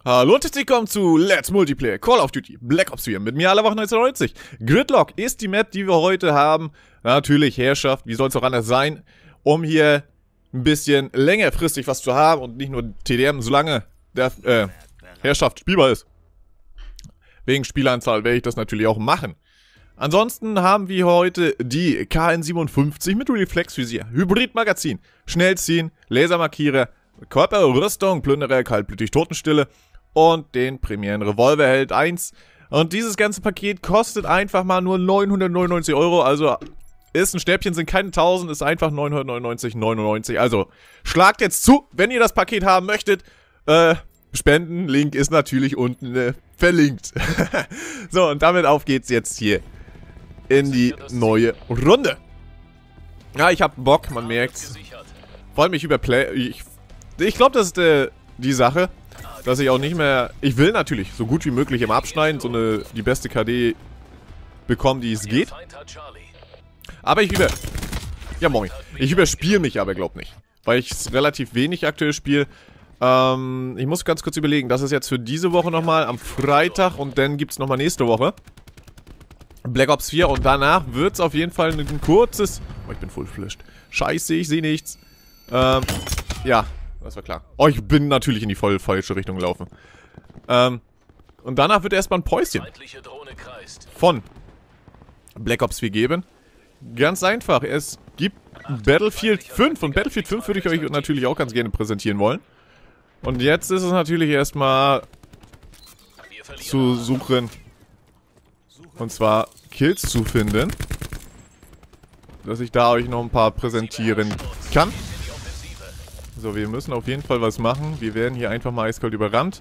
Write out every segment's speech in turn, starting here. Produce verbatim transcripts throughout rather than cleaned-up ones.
Hallo und herzlich willkommen zu Let's Multiplayer Call of Duty Black Ops vier. Mit mir alle Wochen neunzehnhundertneunzig. Gridlock ist die Map, die wir heute haben. Natürlich Herrschaft, wie soll es auch anders sein, um hier ein bisschen längerfristig was zu haben und nicht nur T D M, solange der äh, Herrschaft spielbar ist. Wegen Spielanzahl werde ich das natürlich auch machen. Ansonsten haben wir heute die K N siebenundfünfzig mit Reflexvisier, Hybridmagazin, Schnellziehen, Lasermarkierer, Körperrüstung, Plünderer, kaltblütig Totenstille und den Premieren Revolverheld eins. Und dieses ganze Paket kostet einfach mal nur neunhundertneunundneunzig Euro, also ist ein Stäbchen, sind keine tausend, ist einfach neunhundertneunundneunzig Euro neunundneunzig. Also schlagt jetzt zu, wenn ihr das Paket haben möchtet. Äh, Spenden, Link ist natürlich unten äh, verlinkt. So, und damit auf geht's jetzt hier in die neue Runde. Ja, ich hab Bock, man merkt's. Vor allem ich überplay... Ich, ich glaube, das ist äh, die Sache, dass ich auch nicht mehr... Ich will natürlich so gut wie möglich im Abschneiden so eine die beste K D bekommen, die es geht. Aber ich über... Ja, moin. Ich überspiele mich aber, glaub nicht. Weil ich es relativ wenig aktuell spiele. Ähm, ich muss ganz kurz überlegen. Das ist jetzt für diese Woche nochmal am Freitag und dann gibt es nochmal nächste Woche Black Ops vier und danach wird es auf jeden Fall ein kurzes... Oh, ich bin full flashed. Scheiße, ich sehe nichts. Ähm, ja, das war klar. Oh, ich bin natürlich in die voll falsche Richtung gelaufen. Ähm, und danach wird erstmal ein Päuschen von Black Ops vier geben. Ganz einfach, es gibt Battlefield fünf und Battlefield fünf würde ich euch natürlich auch ganz gerne präsentieren wollen. Und jetzt ist es natürlich erstmal zu suchen, und zwar Kills zu finden, dass ich da euch noch ein paar präsentieren kann. So, wir müssen auf jeden Fall was machen. Wir werden hier einfach mal eiskalt überrannt.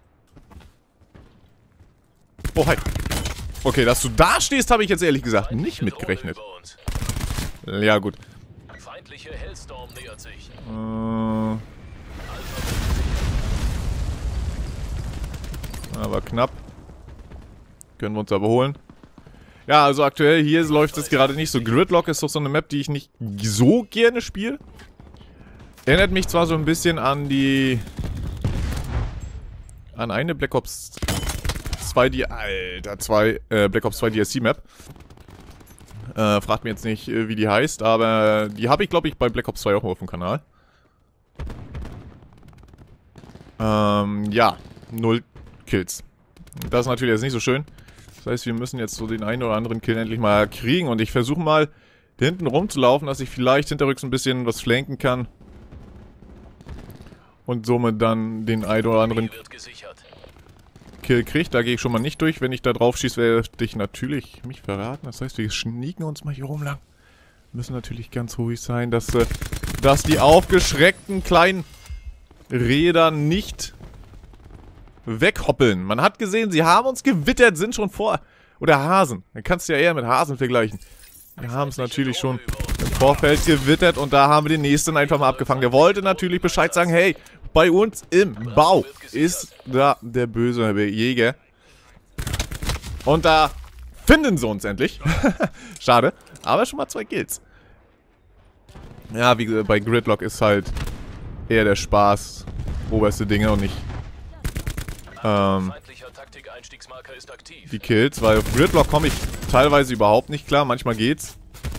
Oh, hi. Okay, dass du da stehst, habe ich jetzt ehrlich gesagt nicht mitgerechnet. Ja, gut. Äh, aber knapp. Können wir uns aber holen. Ja, also aktuell hier läuft es gerade nicht so. Gridlock ist doch so eine Map, die ich nicht so gerne spiele. Erinnert mich zwar so ein bisschen an die... An eine Black Ops zwei, die... Alter, zwei... Äh, Black Ops zwei D L C-Map. Äh, fragt mir jetzt nicht, wie die heißt, aber die habe ich, glaube ich, bei Black Ops zwei auch auf dem Kanal. Ähm, ja. Null Kills. Das ist natürlich jetzt nicht so schön. Das heißt, wir müssen jetzt so den einen oder anderen Kill endlich mal kriegen. Und ich versuche mal, hinten rumzulaufen, dass ich vielleicht hinterrücks ein bisschen was flanken kann. Und somit dann den einen oder anderen Kill kriege. Da gehe ich schon mal nicht durch. Wenn ich da drauf schieße, werde ich natürlich mich verraten. Das heißt, wir schnieken uns mal hier rum lang. Müssen natürlich ganz ruhig sein, dass, äh, dass die aufgeschreckten kleinen Räder nicht weghoppeln. Man hat gesehen, sie haben uns gewittert, sind schon vor... Oder Hasen. Dann kannst du ja eher mit Hasen vergleichen. Wir haben es natürlich schon im Vorfeld gewittert und da haben wir den nächsten einfach mal abgefangen. Der wollte natürlich Bescheid sagen, hey, bei uns im Bau ist da der böse Jäger. Und da finden sie uns endlich. Schade, aber schon mal zwei Kills. Ja, wie gesagt, bei Gridlock ist halt eher der Spaß oberste Dinge und nicht ähm, die Kills, weil auf Gridlock komme ich teilweise überhaupt nicht klar, manchmal geht's.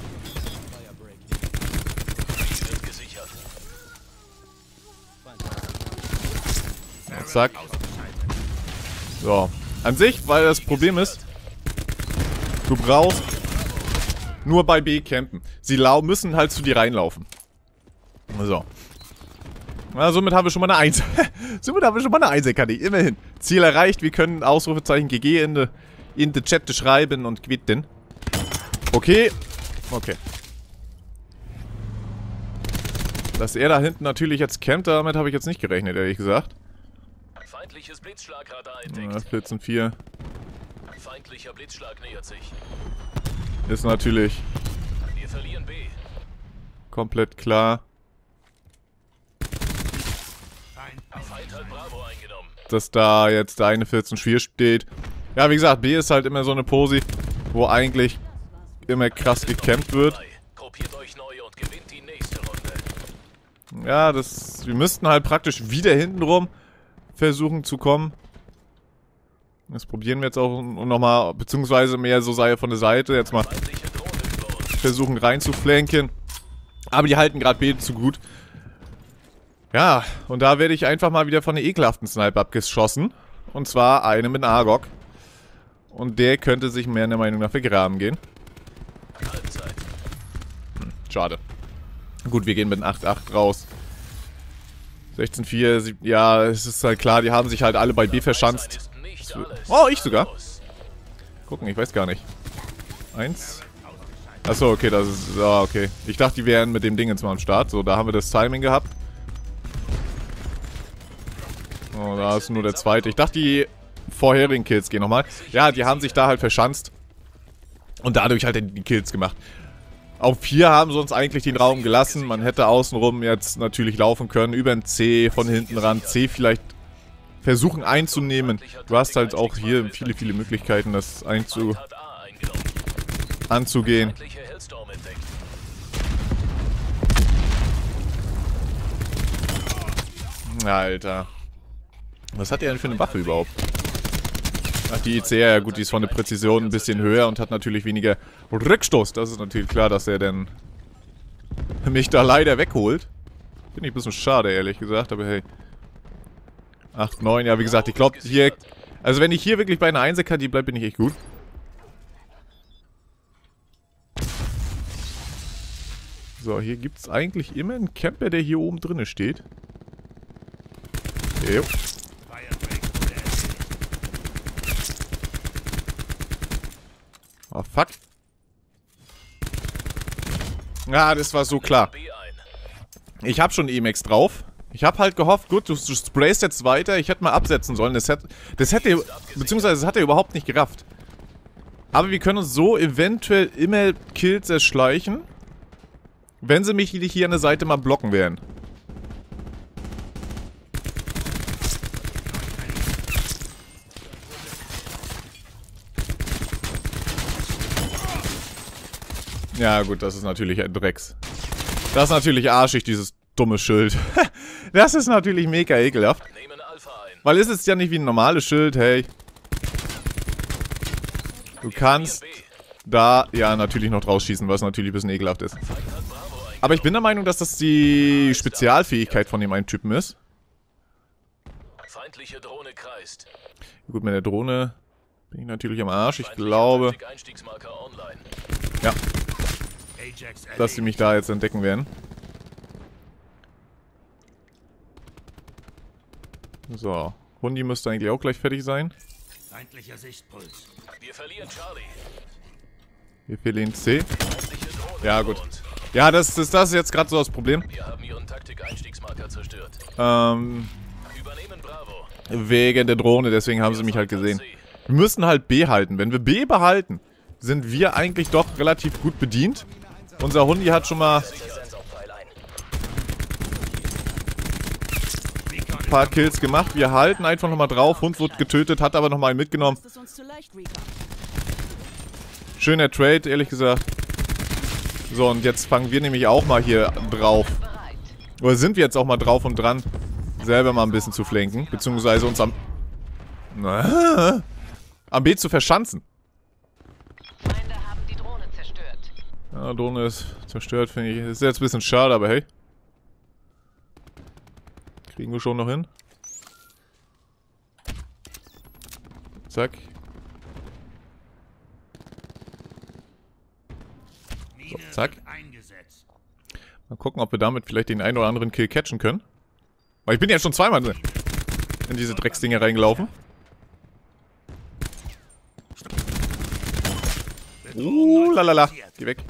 Ja, zack. So. An sich, weil das Problem ist, du brauchst nur bei B campen. Sie müssen halt zu dir reinlaufen. So. Na, somit haben wir schon mal eine eins. Somit haben wir schon mal eine eins, kann ich. Immerhin. Ziel erreicht. Wir können Ausrufezeichen G G in den in de Chat schreiben und quitten. Okay. Okay. Dass er da hinten natürlich jetzt campt, damit habe ich jetzt nicht gerechnet, ehrlich gesagt. Feindliches Blitzschlagradar entdeckt. Ja, vierzehn vier. Feindlicher Blitzschlag nähert sich. Ist natürlich Wir verlieren B. komplett klar, Feind hat Bravo eingenommen. dass da jetzt der eine vierzehn vier steht. Ja, wie gesagt, B ist halt immer so eine Posi, wo eigentlich immer krass gecampt wird. Gruppiert euch neu und gewinnt die nächste Runde. Ja, das... Wir müssten halt praktisch wieder hinten rum versuchen zu kommen. Das probieren wir jetzt auch nochmal, beziehungsweise mehr so sei von der Seite jetzt mal versuchen reinzuflanken. Aber die halten gerade B zu gut. Ja, und da werde ich einfach mal wieder von der ekelhaften Sniper abgeschossen. Und zwar eine mit einem A G O G. Und der könnte sich meiner Meinung nach vergraben gehen. Hm, schade. Gut, wir gehen mit einem acht acht raus. sechzehn vier, ja, es ist halt klar, die haben sich halt alle bei B verschanzt. Oh, ich sogar. Gucken, ich weiß gar nicht. Eins. Achso, okay, das ist... Ah, okay. Ich dachte, die wären mit dem Ding jetzt mal am Start. So, da haben wir das Timing gehabt. Oh, da ist nur der zweite. Ich dachte, die vorherigen Kills gehen nochmal. Ja, die haben sich da halt verschanzt. Und dadurch halt die Kills gemacht. Auf vier haben sie uns eigentlich den Raum gelassen. Man hätte außenrum jetzt natürlich laufen können. Über ein C, von hinten ran. C vielleicht versuchen einzunehmen. Du hast halt auch hier viele, viele Möglichkeiten, das einzu anzugehen. Alter. Was hat er denn für eine Waffe überhaupt? Ach, die I C R, ja gut, die ist von der Präzision ein bisschen höher und hat natürlich weniger Rückstoß. Das ist natürlich klar, dass er denn mich da leider wegholt. Finde ich ein bisschen schade, ehrlich gesagt, aber hey. acht, neun, ja wie gesagt, ich glaube hier... Also wenn ich hier wirklich bei einer Einser-K D bleibe, bin ich echt gut. So, hier gibt es eigentlich immer einen Camper, der hier oben drinne steht. Jo. Oh, fuck. Ah, das war so klar. Ich habe schon E M X drauf. Ich habe halt gehofft, gut, du, du sprayst jetzt weiter. Ich hätte mal absetzen sollen. Das hätte, das hätte, beziehungsweise das hat er überhaupt nicht gerafft. Aber wir können uns so eventuell immer Kills erschleichen, wenn sie mich hier an der Seite mal blocken werden. Ja gut, das ist natürlich ein Drecks. Das ist natürlich arschig, dieses dumme Schild. Das ist natürlich mega ekelhaft. Weil es ist ja nicht wie ein normales Schild, hey. Du kannst da, ja, natürlich noch draus schießen, was natürlich ein bisschen ekelhaft ist. Aber ich bin der Meinung, dass das die Spezialfähigkeit von dem einen Typen ist. Feindliche Drohne kreist. Gut, mit der Drohne bin ich natürlich am Arsch. Ich glaube, ja, dass sie mich da jetzt entdecken werden. So, Hundi müsste eigentlich auch gleich fertig sein. Feindlicher Sichtpuls. Wir verlieren Charlie. Wir verlieren C. Ja, gut. Ja, das ist, das ist jetzt gerade so das Problem. Wir haben ihren Taktik-Einstiegsmarker zerstört. Ähm, Übernehmen Bravo. Wegen der Drohne, deswegen haben sie mich halt gesehen. Wir müssen halt B halten. Wenn wir B behalten, sind wir eigentlich doch relativ gut bedient. Unser Hundi hat schon mal ein paar Kills gemacht. Wir halten einfach nochmal drauf. Hund wird getötet, hat aber nochmal einen mitgenommen. Schöner Trade, ehrlich gesagt. So, und jetzt fangen wir nämlich auch mal hier drauf. Oder sind wir jetzt auch mal drauf und dran, selber mal ein bisschen zu flanken. Beziehungsweise uns am... Na, am B zu verschanzen. Feinde haben die Drohne zerstört. Ja, Drohne ist zerstört, finde ich. Ist jetzt ein bisschen schade, aber hey. Kriegen wir schon noch hin. Zack. So, zack. Mal gucken, ob wir damit vielleicht den einen oder anderen Kill catchen können. Weil ich bin ja schon zweimal in diese Drecksdinger reingelaufen. Uh, lalala. Geh weg.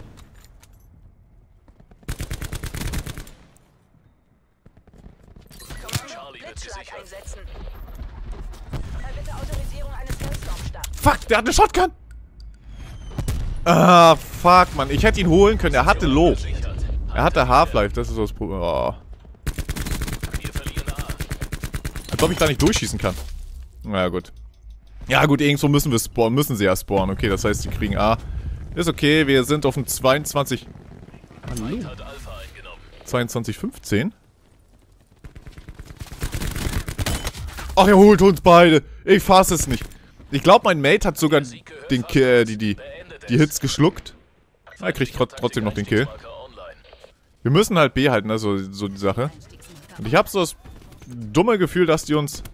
Fuck, der hat eine Shotgun. Ah, fuck, Mann. Ich hätte ihn holen können. Er hatte Low. Er hatte Half-Life. Das ist so das Problem. Oh. Als ob ich da nicht durchschießen kann. Na ja, gut. Ja gut, irgendwo müssen wir spawnen. Müssen sie ja spawnen. Okay, das heißt, sie kriegen A. Ist okay, wir sind auf dem zweiundzwanzig... Hallo. zweiundzwanzig fünfzehn. Ach, er holt uns beide. Ich fasse es nicht. Ich glaube, mein Mate hat sogar den Kill, äh, die, die, die Hits geschluckt. Er kriegt trotzdem noch den Kill. Wir müssen halt B halten, also so die Sache. Und ich habe so das dumme Gefühl, dass die uns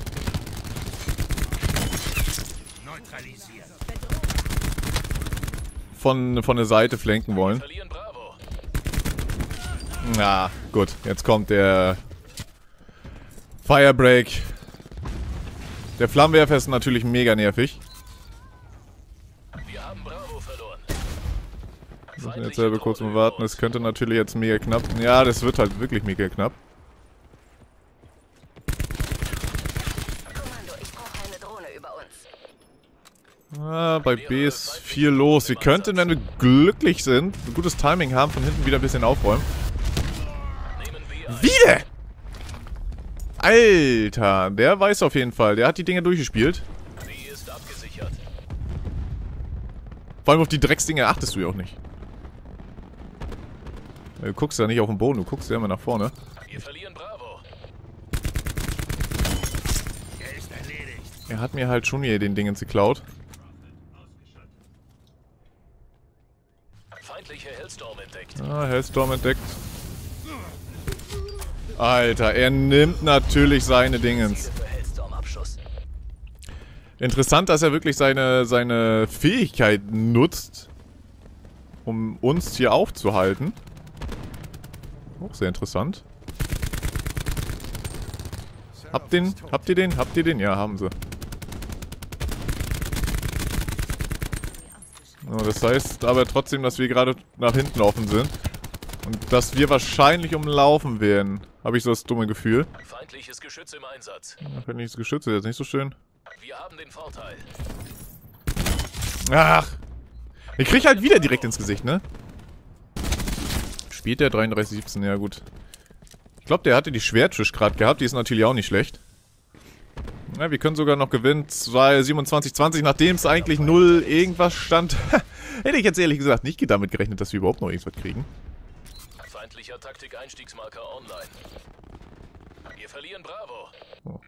von, von der Seite flanken wollen. Na, gut. Jetzt kommt der Firebreak. Der Flammenwerfer ist natürlich mega nervig. Wir haben Bravo verloren. Wir müssen jetzt selber kurz mal warten. Es könnte natürlich jetzt mega knapp. Ja, das wird halt wirklich mega knapp. Kommando, ich brauche eine Drohne über uns. Ah, bei B ist viel los. Wir könnten, wenn wir glücklich sind, ein gutes Timing haben, von hinten wieder ein bisschen aufräumen. Wieder! Alter, der weiß auf jeden Fall. Der hat die Dinge durchgespielt. Sie ist abgesichert. Vor allem auf die Drecksdinge achtest du ja auch nicht. Du guckst ja nicht auf den Boden, du guckst ja immer nach vorne. Wir verlieren Bravo. Er ist erledigt. Er hat mir halt schon hier den Dingens geklaut. Feindliche Hellstorm entdeckt. Ah, Hellstorm entdeckt. Alter, er nimmt natürlich seine Dingens. Interessant, dass er wirklich seine, seine Fähigkeit nutzt, um uns hier aufzuhalten. Auch sehr interessant. Habt den? Habt ihr den? Habt ihr den? Ja, haben sie. So, das heißt aber trotzdem, dass wir gerade nach hinten offen sind. Und dass wir wahrscheinlich umlaufen werden. Habe ich so das dumme Gefühl. Feindliches Geschütz im Einsatz. Feindliches Geschütz ist jetzt nicht so schön. Wir haben den Vorteil. Ach. Ich krieg halt wieder direkt ins Gesicht, ne? Spielt der dreiunddreißig siebzehn? Ja, gut. Ich glaube, der hatte die Schwertfisch gerade gehabt. Die ist natürlich auch nicht schlecht. Ja, wir können sogar noch gewinnen. siebenundzwanzig zwanzig, nachdem es eigentlich null irgendwas stand. Hätte ich jetzt ehrlich gesagt nicht damit gerechnet, dass wir überhaupt noch irgendwas kriegen. Feindlicher Taktik-Einstiegsmarker online. Wir verlieren Bravo. Oh.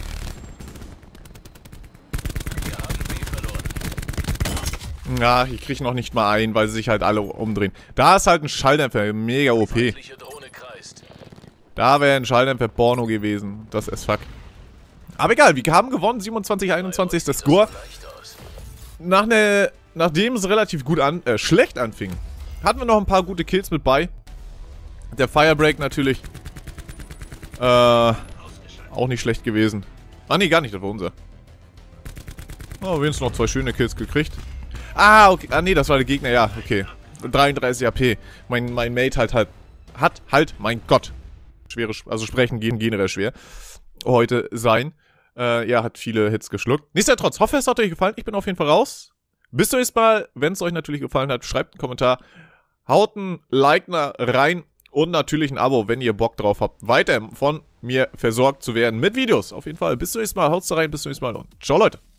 Wir haben B verloren. Ja, ich krieg noch nicht mal ein, weil sie sich halt alle umdrehen. Da ist halt ein Schalldämpfer, mega O P. Feindliche Drohne kreist. Da wäre ein Schalldämpfer Porno gewesen. Das ist fuck. Aber egal, wir haben gewonnen. siebenundzwanzig einundzwanzig ist der Score. Nach ne, nachdem es relativ gut an, äh, schlecht anfing, hatten wir noch ein paar gute Kills mit bei. Der Firebreak natürlich äh, auch nicht schlecht gewesen. Ah nee, gar nicht, das war unser. Oh, wenigstens noch zwei schöne Kills gekriegt. Ah, okay. Ah nee, das war der Gegner, ja, okay. dreiunddreißig A P. Mein, mein Mate halt, halt hat halt, mein Gott. Schwere, also sprechen gehen generell schwer. Heute sein. Äh, ja, hat viele Hits geschluckt. Nichtsdestotrotz, hoffe es hat euch gefallen. Ich bin auf jeden Fall raus. Bis zum nächsten Mal. Wenn es euch natürlich gefallen hat, schreibt einen Kommentar. Haut ein Like rein. Und natürlich ein Abo, wenn ihr Bock drauf habt, weiter von mir versorgt zu werden mit Videos. Auf jeden Fall. Bis zum nächsten Mal. Haut's da rein. Bis zum nächsten Mal. Und ciao, Leute.